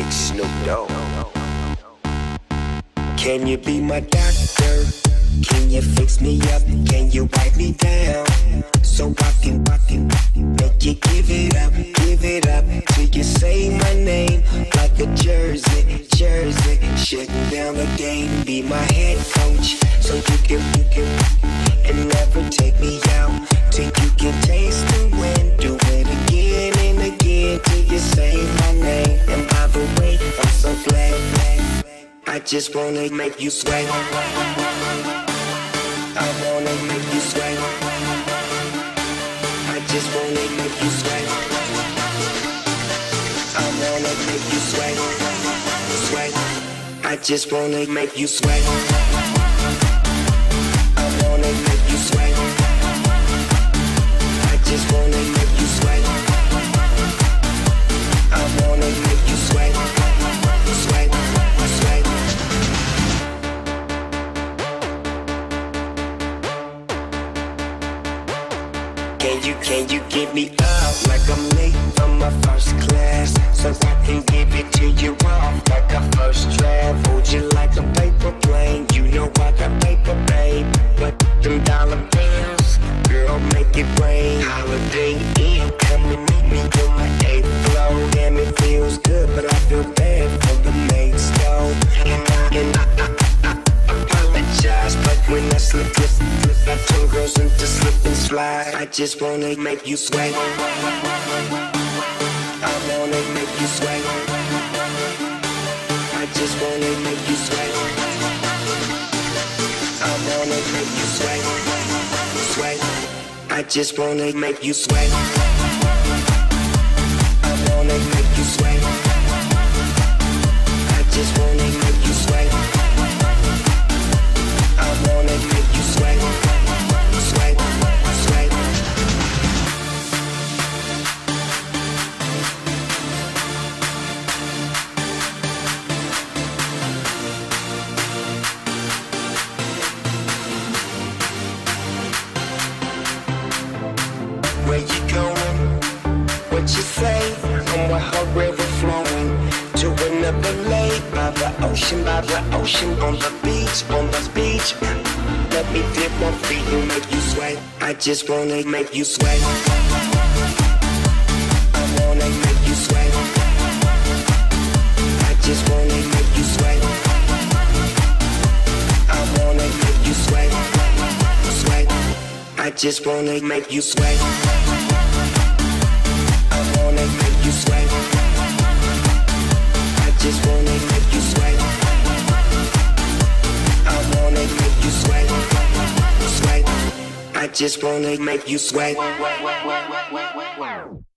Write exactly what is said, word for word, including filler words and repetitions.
Big Snoop Dogg. Can you be my doctor? Can you fix me up? Can you wipe me down? So I can, I can make you give it up, give it up till you say my name like a jersey, jersey. Shutting down the game, be my head coach, so you can, you can, and never take me out till you can taste the wind. Do it again and again till you say my name. And by the way, I'm so glad, I just wanna make you sweat. I wanna make you sweat. I just wanna make you sweat. I wanna make you sweat. Sweat. I just wanna make you sweat. I wanna make you sweat. I just wanna make you sweat. I wanna make you sweat. Sweat. Sweat. Can you, can you give me up like I'm late from my first class, so I can give it to you off like a first draft? Hold you like a paper plane, you know I got paper, babe. But them dollar bills, girl, make it rain. Holiday Inn, come and meet me on my eighth floor. Damn, it feels good, but I feel bad for the mates, though. And I, and I, I, I, I apologize, but when I slip, slip, slip, I turn girls into slip and slide. I just wanna make you sweat. I wanna make you sweat. I just wanna make you sweat. I wanna make you sweat. Sweat. I just wanna make you sweat. I wanna make you sweat. I just wanna make you sweat. I wanna make you sweat. Sweat. Sweat. Where you going? What you say? I'm with her river flowing to another lake by the ocean, by the ocean, on the beach, on the beach. Let me dip my feet and make you sweat. I just wanna make you sweat. I wanna make you sweat. I just wanna make you sweat. I wanna make you sweat. Sweat. I just wanna make you sweat. I wanna make you sweat. I just wanna make you sweat. I wanna make you sweat. Sweat. I just wanna make you sweat.